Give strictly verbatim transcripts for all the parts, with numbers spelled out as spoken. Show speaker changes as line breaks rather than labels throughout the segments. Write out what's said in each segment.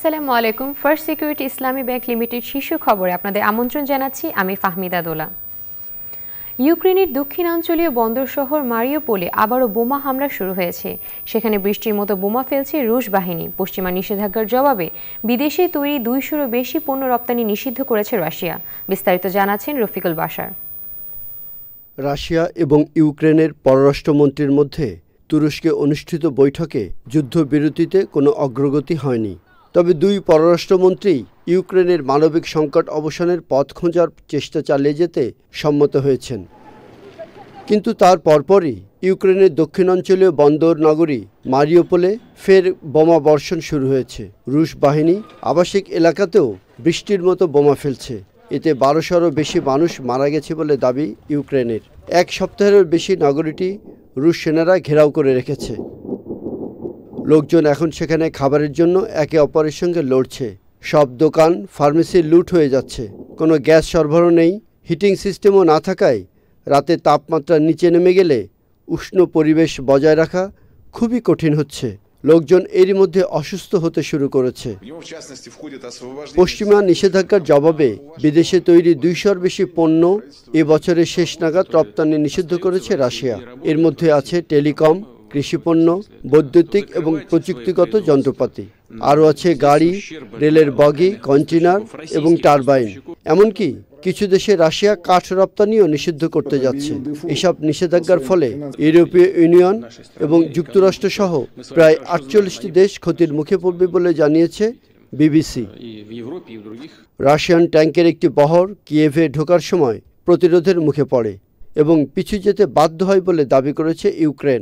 আসসালামু আলাইকুম। First security Islami bank limited শীর্ষ খবরে আপনাদের আমন্ত্রণ জানাচ্ছি আমি ফাহমিদা দোলা। ইউক্রেনের দক্ষিণাঞ্চলীয় বন্দর শহর মারিউপোলে আবারও বোমা হামলা শুরু হয়েছে। সেখানে বৃষ্টির মতো বোমা ফেলছে রুশ বাহিনী। পশ্চিমা নিষেধাজ্ঞার জবাবে বিদেশে তৈরি দুইশোরও বেশি পণ্য রপ্তানি নিষিদ্ধ করেছে রাশিয়া। বিস্তারিত জানাচ্ছেন রফিকুল বাশার।
রাশিয়া এবং ইউক্রেনের পররাষ্ট্রমন্ত্রীর মধ্যে তুরস্কে অনুষ্ঠিত বৈঠকে যুদ্ধবিরতিতে কোনো অগ্রগতি হয়নি। তবে দুই পররাষ্ট্রমন্ত্রী ইউক্রেনের মানবিক সংকট অবসানের পথ খোঁজার চেষ্টা চালিয়ে যেতে সম্মত হয়েছেন। কিন্তু তার পরপরই ইউক্রেনের দক্ষিণাঞ্চলীয় বন্দর নগরী মারিউপোলে ফের বোমা বর্ষণ শুরু হয়েছে। রুশ বাহিনী আবাসিক এলাকাতেও বৃষ্টির মতো বোমা ফেলছে। এতে বারোশোরও বেশি মানুষ মারা গেছে বলে দাবি ইউক্রেনের। এক সপ্তাহেরও বেশি নগরীটি রুশ সেনারা ঘেরাও করে রেখেছে। লোকজন এখন সেখানে খাবারের জন্য একে অপরের সঙ্গে লড়ছে। সব দোকান ফার্মেসি লুট হয়ে যাচ্ছে। কোনো গ্যাস সরবরাহ নেই। হিটিং সিস্টেমও না থাকায় রাতে তাপমাত্রা নিচে নেমে গেলে উষ্ণ পরিবেশ বজায় রাখা খুবই কঠিন হচ্ছে। লোকজন এরই মধ্যে অসুস্থ হতে শুরু করেছে। পশ্চিমা নিষেধাজ্ঞার জবাবে বিদেশে তৈরি দুইশোর বেশি পণ্য এ বছরের শেষ নাগাদ রপ্তানি নিষিদ্ধ করেছে রাশিয়া। এর মধ্যে আছে টেলিকম, কৃষিপণ্য, বৈদ্যুতিক এবং প্রযুক্তিগত যন্ত্রপাতি। আরও আছে গাড়ি, রেলের বগি, কন্টেইনার এবং টারবাইন। এমনকি কিছু দেশে রাশিয়া কাঠ রপ্তানিও নিষিদ্ধ করতে যাচ্ছে। এসব নিষেধাজ্ঞার ফলে ইউরোপীয় ইউনিয়ন এবং যুক্তরাষ্ট্র সহ প্রায় আটচল্লিশটি দেশ ক্ষতির মুখে পড়বে বলে জানিয়েছে বিবিসি। রাশিয়ান ট্যাঙ্কের একটি বহর কিয়েভে ঢোকার সময় প্রতিরোধের মুখে পড়ে এবং পিছু যেতে বাধ্য হয় বলে দাবি করেছে ইউক্রেন।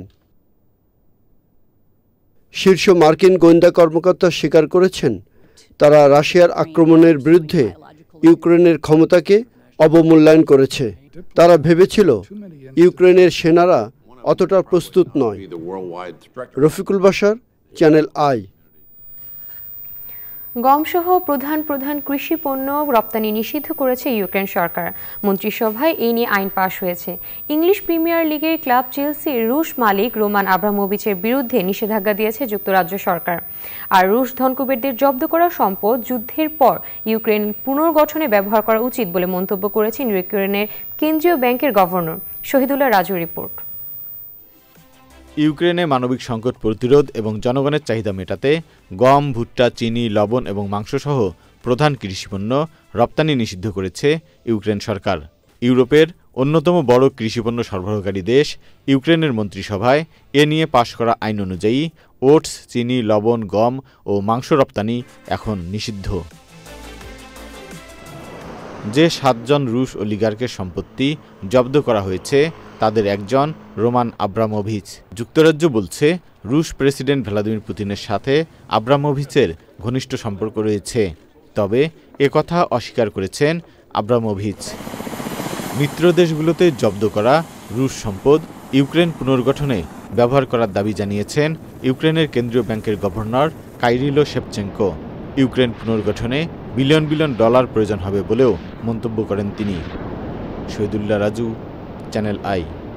শীর্ষ মার্কিন গোয়েন্দা কর্মকর্তা স্বীকার করেছেন তারা রাশিয়ার আক্রমণের বিরুদ্ধে ইউক্রেনের ক্ষমতাকে অবমূল্যায়ন করেছে। তারা ভেবেছিল ইউক্রেনের সেনারা অতটা প্রস্তুত নয়। Rafiqul Bashar, channel I.
গমসহ প্রধান প্রধান কৃষি পণ্য রপ্তানি নিষিদ্ধ করেছে ইউক্রেন সরকার। মন্ত্রিসভায় এই নিয়ে আইন পাশ হয়েছে। ইংলিশ প্রিমিয়ার লিগের ক্লাব চেলসির রুশ মালিক রোমান আব্রামোভিচের বিরুদ্ধে নিষেধাজ্ঞা দিয়েছে যুক্তরাজ্য সরকার। আর রুশ ধনকুবেরদের জব্দ করা সম্পদ যুদ্ধের পর ইউক্রেন পুনর্গঠনে ব্যবহার করা উচিত বলে মন্তব্য করেছেন ইউক্রেনের কেন্দ্রীয় ব্যাংকের গভর্নর। শহীদুল্লাহ রাজু রিপোর্ট।
ইউক্রেনে মানবিক সংকট প্রতিরোধ এবং জনগণের চাহিদা মেটাতে গম, ভুট্টা, চিনি, লবণ এবং মাংসসহ প্রধান কৃষিপণ্য রপ্তানি নিষিদ্ধ করেছে ইউক্রেন সরকার। ইউরোপের অন্যতম বড় কৃষিপণ্য সরবরাহকারী দেশ ইউক্রেনের মন্ত্রিসভায় এ নিয়ে পাশ করা আইন অনুযায়ী ওটস, চিনি, লবণ, গম ও মাংস রপ্তানি এখন নিষিদ্ধ। যে সাতজন রুশ অলিগার্কের সম্পত্তি জব্দ করা হয়েছে তাদের একজন রোমান আব্রামোভিচ। যুক্তরাজ্য বলছে রুশ প্রেসিডেন্ট ভ্লাদিমির পুতিনের সাথে আব্রামোভিচের ঘনিষ্ঠ সম্পর্ক রয়েছে। তবে একথা অস্বীকার করেছেন আব্রামোভিচ। মিত্র দেশগুলোতে জব্দ করা রুশ সম্পদ ইউক্রেন পুনর্গঠনে ব্যবহার করার দাবি জানিয়েছেন ইউক্রেনের কেন্দ্রীয় ব্যাংকের গভর্নর কাইরিলো শেপচেঙ্কো। ইউক্রেন পুনর্গঠনে বিলিয়ন বিলিয়ন ডলার প্রয়োজন হবে বলেও মন্তব্য করেন তিনি। Shahidullah Raju, channel I.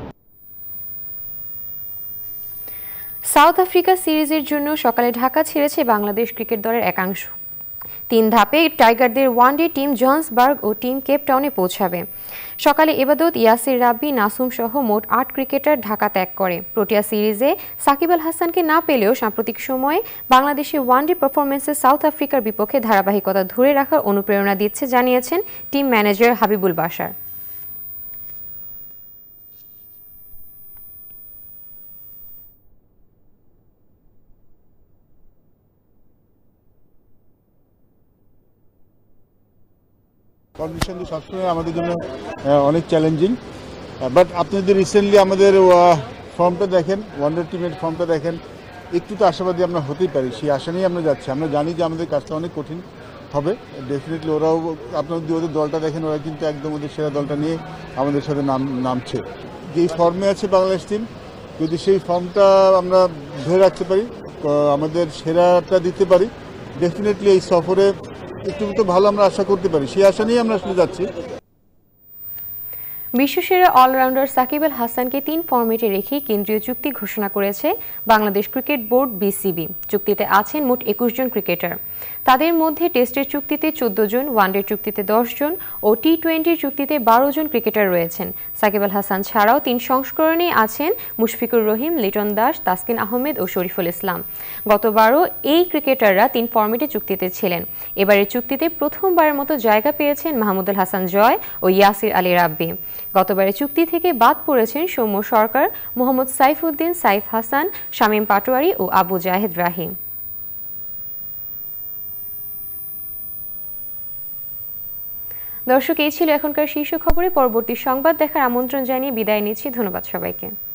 South Africa সিরিজের জন্য সকালে ঢাকা ছেড়েছে বাংলাদেশ ক্রিকেট দলের একাংশ। তিন ধাপে টাইগারদের ওয়ানডে টিম জোহান্সবার্গ ও টিম কেপটাউনে পৌঁছাবে। সকালে এবাদত, ইয়াসির রাব্বি, নাসুম সহ মোট আট ক্রিকেটার ঢাকা ত্যাগ করে। প্রোটিয়া সিরিজে সাকিব আল হাসানকে না পেলেও সাম্প্রতিক সময়ে বাংলাদেশের ওয়ানডে পারফরমেন্সে সাউথ আফ্রিকার বিপক্ষে ধারাবাহিকতা ধরে রাখার অনুপ্রেরণা দিচ্ছে জানিয়েছেন team manager Habibul Bashar.
Condition তো সবসময় আমাদের জন্য অনেক চ্যালেঞ্জিং, বাট আপনি যদি রিসেন্টলি আমাদের ফর্মটা দেখেন, ওয়ানডে টিমের ফর্মটা দেখেন, একটু তো আশাবাদী আমরা হতেই পারি। সেই আশা নিয়েই আমরা যাচ্ছি। আমরা জানি যে আমাদের কাজটা অনেক কঠিন হবে। ডেফিনেটলি ওরাও, আপনার যদি ওদের দলটা দেখেন, ওরা কিন্তু একদম ওদের সেরা দলটা নিয়ে আমাদের সাথে নাম নামছে। যেই ফর্মে আছে বাংলাদেশ টিম, যদি সেই ফর্মটা আমরা ধরে রাখতে পারি, আমাদের সেরাটা দিতে পারি, ডেফিনেটলি এই সফরে একটু তো ভালো আমরা আশা করতে পারি। সেই আশা নিয়ে আমরা আসলে যাচ্ছি।
বিশ্বসেরা অলরাউন্ডার সাকিব আল হাসানকে তিন ফরম্যাটে রেখে কেন্দ্রীয় চুক্তি ঘোষণা করেছে বাংলাদেশ ক্রিকেট বোর্ড বিসিবি। চুক্তিতে আছেন মোট একুশ জন ক্রিকেটার। তাদের মধ্যে টেস্টের চুক্তিতে চোদ্দ জন, ওয়ানডের চুক্তিতে দশ জন ও টি টোয়েন্টির চুক্তিতে বারো জন ক্রিকেটার রয়েছেন। সাকিব আল হাসান ছাড়াও তিন সংস্করণে আছেন মুশফিকুর রহিম, লিটন দাস, তাসকিন আহমেদ ও শরীফুল ইসলাম। গতবারও এই ক্রিকেটাররা তিন ফরম্যাটে চুক্তিতে ছিলেন। এবারের চুক্তিতে প্রথমবারের মতো জায়গা পেয়েছেন মাহমুদুল হাসান জয় ও ইয়াসির আলী রাব্বি। গতবারের চুক্তি থেকে বাদ পড়েছেন সৌম্য সরকার, মোহাম্মদ সাইফুদ্দিন, সাইফ হাসান, শামীম পাটোয়ারি ও আবু জাহেদ রাহিম। দর্শক, এই ছিল এখনকার শীর্ষ খবরে। পরবর্তী সংবাদ দেখার আমন্ত্রণ জানিয়ে বিদায় নিচ্ছি। ধন্যবাদ সবাইকে।